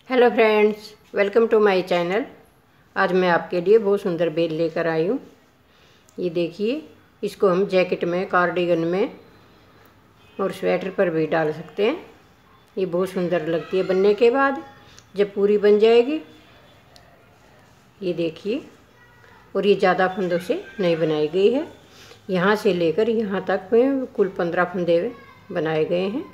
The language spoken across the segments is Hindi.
Hello friends, welcome to my channel. आज मैं आपके लिए बहुत सुंदर बेल लेकर आई हूँ। ये देखिए, इसको हम जैकेट में, कार्डिगन में और स्वेटर पर भी डाल सकते हैं। ये बहुत सुंदर लगती है बनने के बाद, जब पूरी बन जाएगी। ये देखिए, और ये ज़्यादा फंदों से नहीं बनाई गई है। यहाँ से लेकर यहाँ तक में कुल 15 फंदे बनाए गए हैं।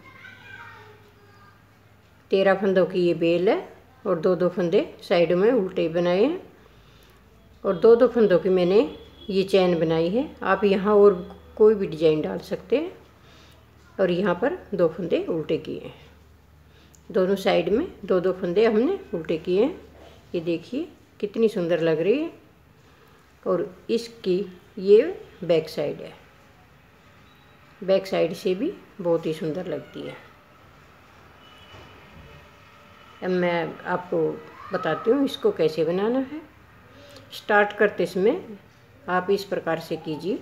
13 फंदों की ये बेल है और दो दो फंदे साइड में उल्टे बनाए हैं। और दो दो फंदों की मैंने ये चैन बनाई है। आप यहाँ और कोई भी डिजाइन डाल सकते हैं। और यहाँ पर दो फंदे उल्टे किए हैं। दोनों साइड में दो दो फंदे हमने उल्टे किए हैं। ये देखिए कितनी सुंदर लग रही है। और इसकी ये बैक साइड है। बैक साइड से भी बहुत ही सुंदर लगती है। अब मैं आपको बताती हूँ इसको कैसे बनाना है। स्टार्ट करते समय आप इस प्रकार से कीजिए।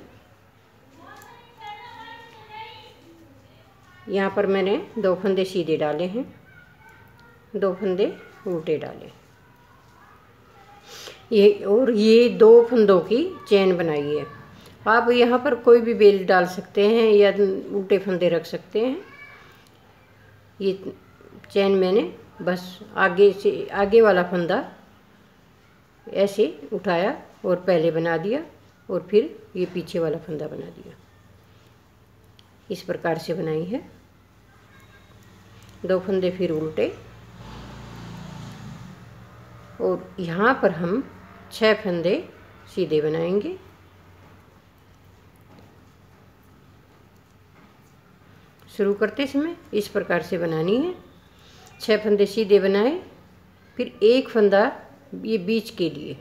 यहाँ पर मैंने दो फंदे सीधे डाले हैं, दो फंदे उल्टे डाले। ये दो फंदों की चैन बनाई है। आप यहाँ पर कोई भी बेल डाल सकते हैं या उल्टे फंदे रख सकते हैं। ये चैन मैंने बस आगे वाला फंदा ऐसे उठाया और पहले बना दिया, और फिर ये पीछे वाला फंदा बना दिया। इस प्रकार से बनाई है। दो फंदे फिर उल्टे, और यहाँ पर हम 6 फंदे सीधे बनाएंगे। शुरू करते समय इस प्रकार से बनानी है। 6 फंदे सीधे बनाए, फिर एक फंदा ये बीच के लिए,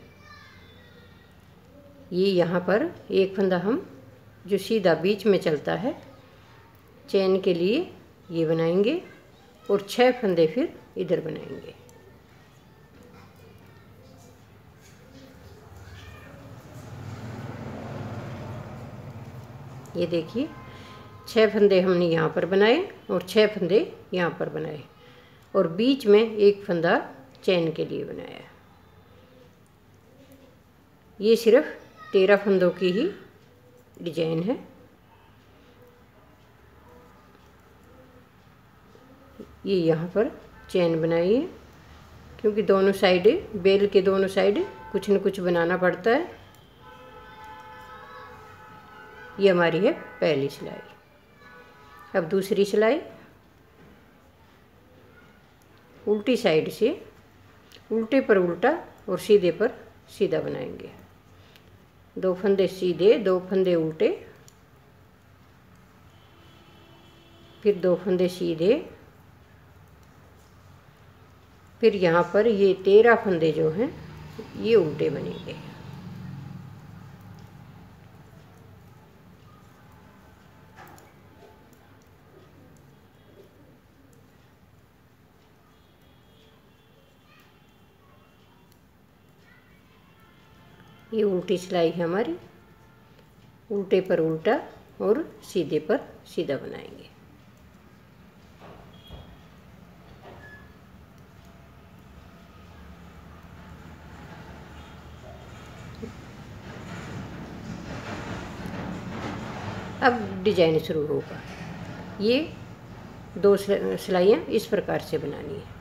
ये यहाँ पर एक फंदा हम जो सीधा बीच में चलता है चैन के लिए ये बनाएंगे, और 6 फंदे फिर इधर बनाएंगे। ये देखिए 6 फंदे हमने यहाँ पर बनाए और 6 फंदे यहाँ पर बनाए, और बीच में एक फंदा चैन के लिए बनाया। ये सिर्फ 13 फंदों की ही डिजाइन है। ये यहाँ पर चैन बनाई है, क्योंकि दोनों साइड, बेल के दोनों साइड कुछ न कुछ बनाना पड़ता है। ये हमारी है पहली सिलाई। अब दूसरी सिलाई उल्टी साइड से उल्टे पर उल्टा और सीधे पर सीधा बनाएंगे। दो फंदे सीधे, दो फंदे उल्टे, फिर दो फंदे सीधे, फिर यहाँ पर ये 13 फंदे जो हैं ये उल्टे बनेंगे। ये उल्टी सिलाई है हमारी। उल्टे पर उल्टा और सीधे पर सीधा बनाएंगे। अब डिजाइन शुरू होगा। ये दो सिलाइयाँ इस प्रकार से बनानी है।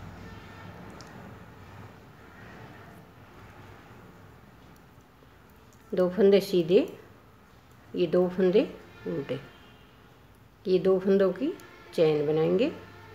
दो फंदे सीधे, ये दो फंदे उल्टे, ये दो फंदों की चैन बनाएंगे।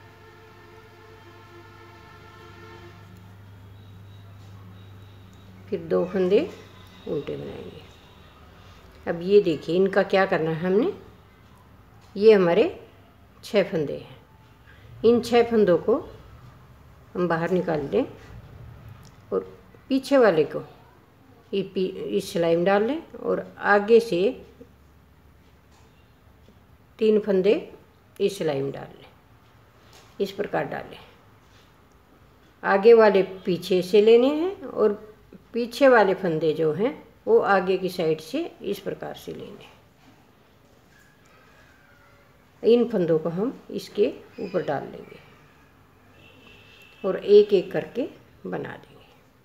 फिर दो फंदे उल्टे बनाएंगे। अब ये देखिए इनका क्या करना है हमने। ये हमारे 6 फंदे हैं। इन 6 फंदों को हम बाहर निकाल दें और पीछे वाले को इस सिलाई में डाल लें, और आगे से 3 फंदे इस सिलाई में डाल लें। इस प्रकार डालें। आगे वाले पीछे से लेने हैं और पीछे वाले फंदे जो हैं वो आगे की साइड से इस प्रकार से लेने हैं। इन फंदों को हम इसके ऊपर डाल लेंगे। और एक एक करके बना देंगे।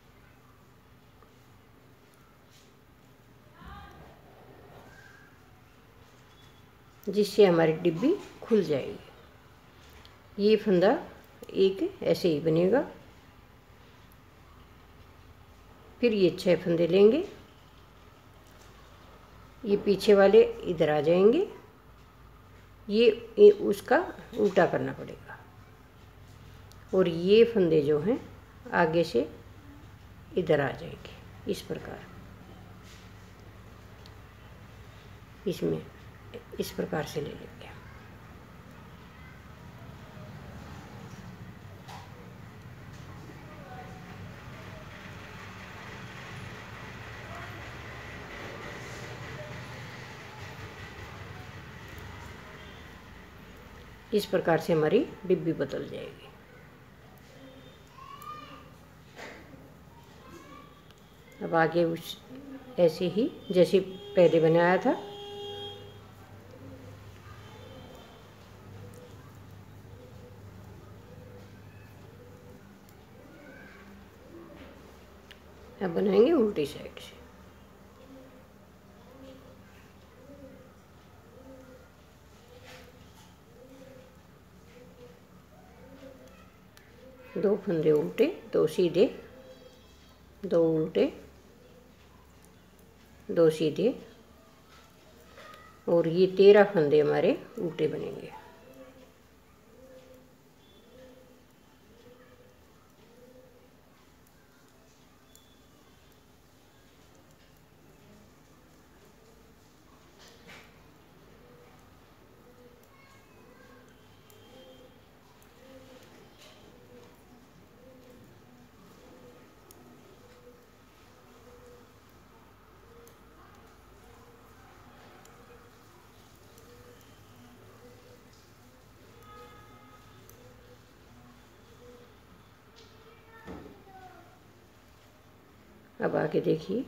जिससे हमारी डिब्बी खुल जाएगी। ये फंदा एक ऐसे ही बनेगा। फिर ये 6 फंदे लेंगे, ये पीछे वाले इधर आ जाएंगे, ये उसका उल्टा करना पड़ेगा। और ये फंदे जो हैं आगे से इधर आ जाएंगे इस प्रकार। इसमें इस प्रकार से ले लेंगे। इस प्रकार से हमारी डिब्बी बदल जाएगी। अब आगे उस ऐसे ही जैसे पहले बनाया था अब बनाएंगे उल्टी साइड से। दो फंदे उल्टे, दो सीधे, दो उल्टे, दो सीधे, और ये 13 फंदे हमारे उल्टे बनेंगे। अब आगे देखिए,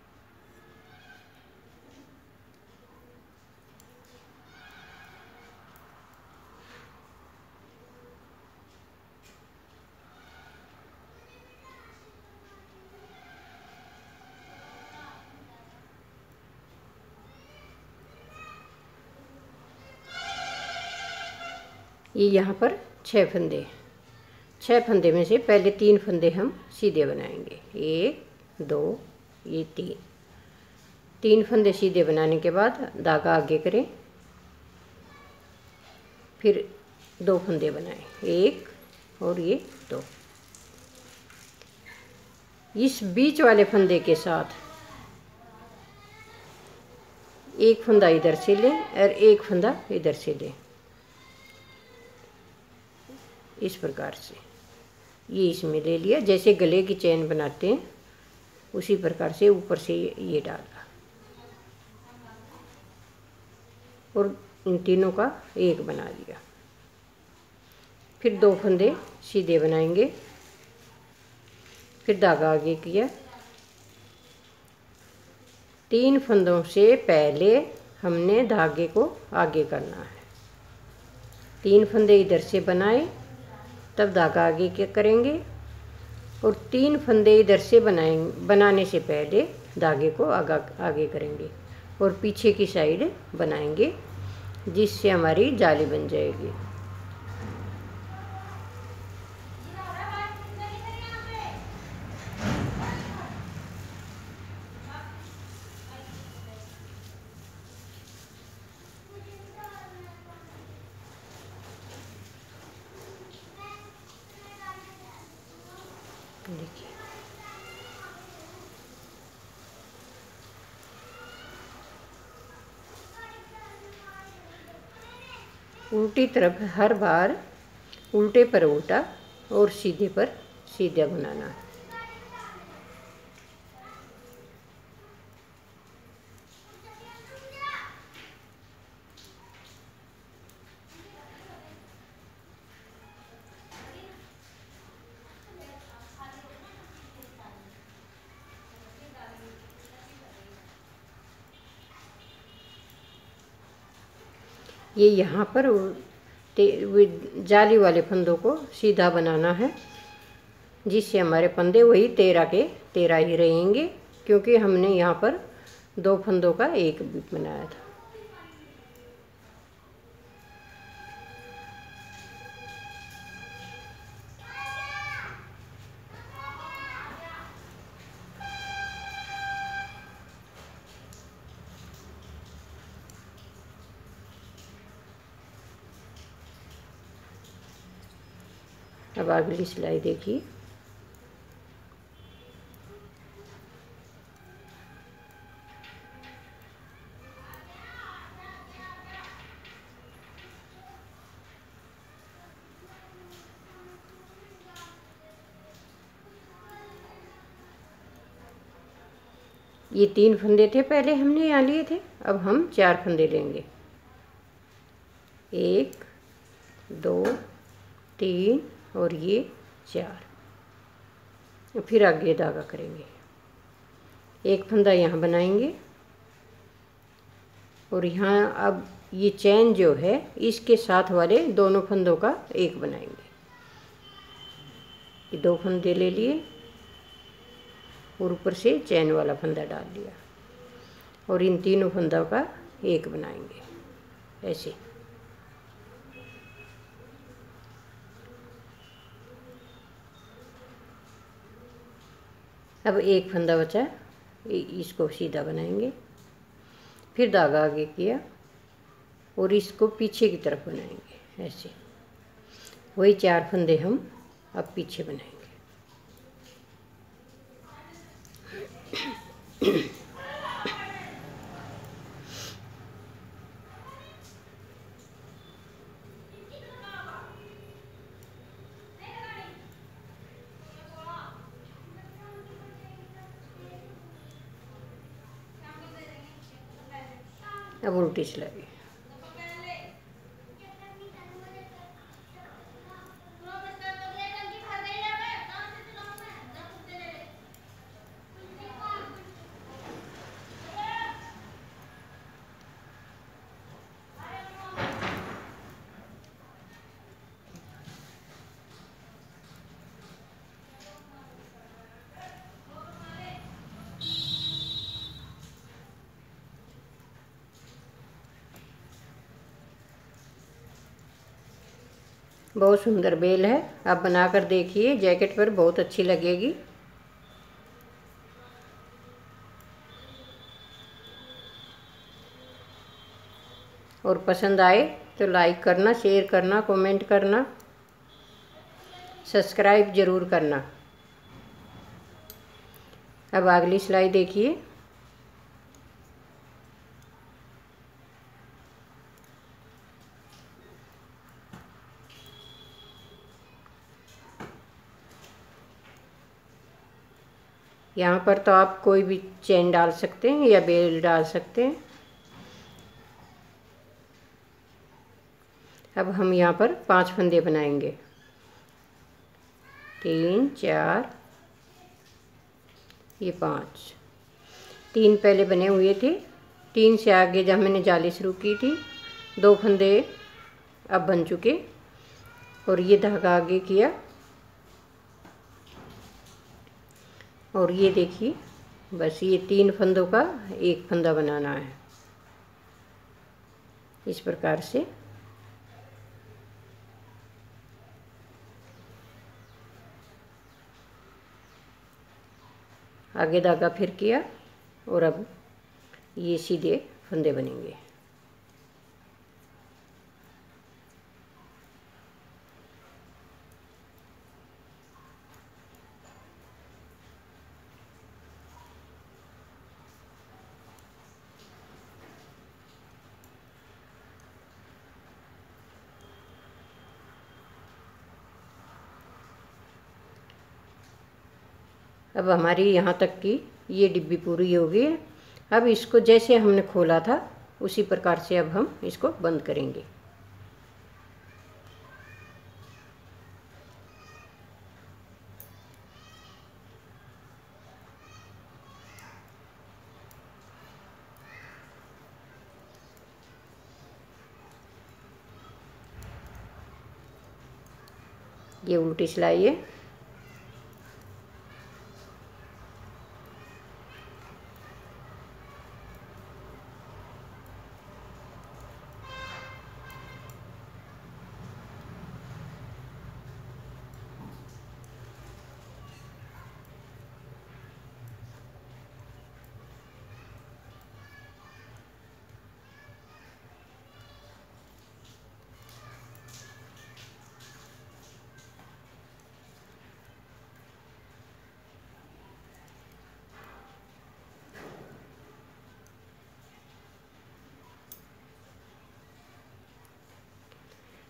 ये यहाँ पर 6 फंदे, 6 फंदे में से पहले 3 फंदे हम सीधे बनाएंगे। 1 2 ये 3 फंदे सीधे बनाने के बाद धागा आगे करें, फिर 2 फंदे बनाएं, 1 और ये 2। इस बीच वाले फंदे के साथ एक फंदा इधर से लें और एक फंदा इधर से लें। इस प्रकार से ये इसमें ले लिया, जैसे गले की चैन बनाते हैं उसी प्रकार से ऊपर से ये डाला और इन तीनों का एक बना लिया। फिर 2 फंदे सीधे बनाएंगे, फिर धागा आगे किया। 3 फंदों से पहले हमने धागे को आगे करना है। 3 फंदे इधर से बनाए, तब धागा आगे क्या करेंगे, और 3 फंदे इधर से बनाने से पहले धागे को आगे करेंगे और पीछे की साइड बनाएंगे, जिससे हमारी जाली बन जाएगी। देखिए, उल्टी तरफ हर बार उल्टे पर उल्टा और सीधे पर सीधा बनाना है। ये यहाँ पर जाली वाले फंदों को सीधा बनाना है जिससे हमारे फंदे वही 13 के 13 ही रहेंगे, क्योंकि हमने यहाँ पर 2 फंदों का एक भी बनाया था। अब अगली सिलाई देखिए। ये 3 फंदे थे पहले हमने यहाँ लिए थे, अब हम 4 फंदे लेंगे। 1 2 3 और ये 4। फिर आगे धागा करेंगे। एक फंदा यहाँ बनाएंगे और यहाँ अब ये चैन जो है इसके साथ वाले दोनों फंदों का एक बनाएंगे। ये 2 फंदे ले लिए और ऊपर से चैन वाला फंदा डाल लिया और इन तीनों फंदों का एक बनाएंगे ऐसे। अब एक फंदा बचा, इसको सीधा बनाएंगे। फिर धागा आगे किया और इसको पीछे की तरफ बनाएंगे ऐसे। वही 4 फंदे हम अब पीछे बनाएंगे। अब उल्टी सिलाई। बहुत सुंदर बेल है, आप बनाकर देखिए, जैकेट पर बहुत अच्छी लगेगी। और पसंद आए तो लाइक करना, शेयर करना, कमेंट करना, सब्सक्राइब ज़रूर करना। अब अगली सिलाई देखिए। यहाँ पर तो आप कोई भी चेन डाल सकते हैं या बेल डाल सकते हैं। अब हम यहाँ पर 5 फंदे बनाएंगे। 3 4 ये 5। 3 पहले बने हुए थे। 3 से आगे जब मैंने जाली शुरू की थी 2 फंदे अब बन चुके और ये धागा आगे किया और ये देखिए, बस ये 3 फंदों का एक फंदा बनाना है इस प्रकार से। आगे धागा फिर किया और अब ये सीधे फंदे बनेंगे। अब हमारी यहाँ तक की ये डिब्बी पूरी हो गई है। अब इसको जैसे हमने खोला था उसी प्रकार से अब हम इसको बंद करेंगे। ये उल्टी सिलाई है।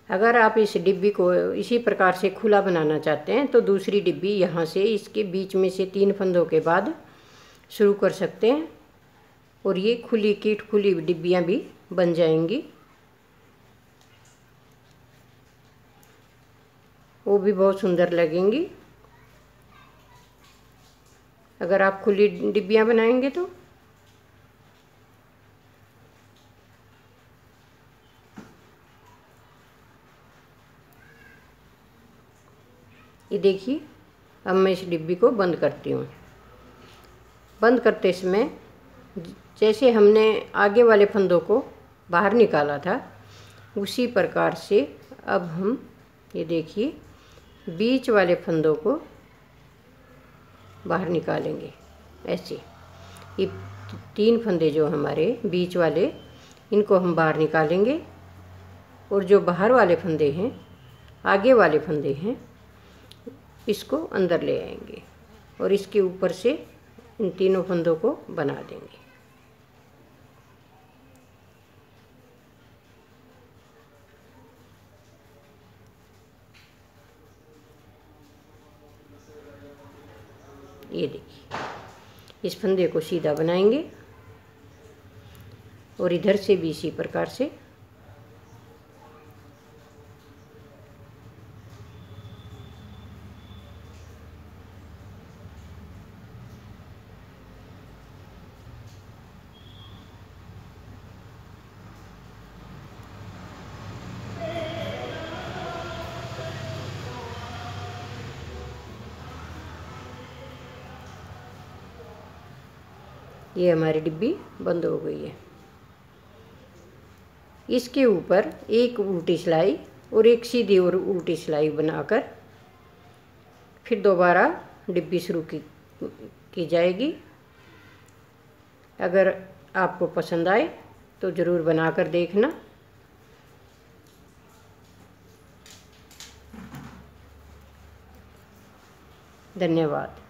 अगर आप इस डिब्बी को इसी प्रकार से खुला बनाना चाहते हैं तो दूसरी डिब्बी यहाँ से इसके बीच में से 3 फंदों के बाद शुरू कर सकते हैं और ये खुली कीट खुली डिब्बियाँ भी बन जाएंगी। वो भी बहुत सुंदर लगेंगी अगर आप खुली डिब्बियाँ बनाएंगे तो। ये देखिए, अब मैं इस डिब्बी को बंद करती हूँ। बंद करते समय जैसे हमने आगे वाले फंदों को बाहर निकाला था उसी प्रकार से अब हम ये देखिए बीच वाले फंदों को बाहर निकालेंगे। ऐसे ये 3 फंदे जो हमारे बीच वाले इनको हम बाहर निकालेंगे और जो बाहर वाले फंदे हैं, आगे वाले फंदे हैं, इसको अंदर ले आएंगे और इसके ऊपर से इन तीनों फंदों को बना देंगे। ये देखिए, इस फंदे को सीधा बनाएंगे और इधर से भी इसी प्रकार से ये हमारी डिब्बी बंद हो गई है। इसके ऊपर एक उल्टी सिलाई और एक सीधी और उल्टी सिलाई बनाकर फिर दोबारा डिब्बी शुरू की जाएगी। अगर आपको पसंद आए तो ज़रूर बनाकर देखना। धन्यवाद।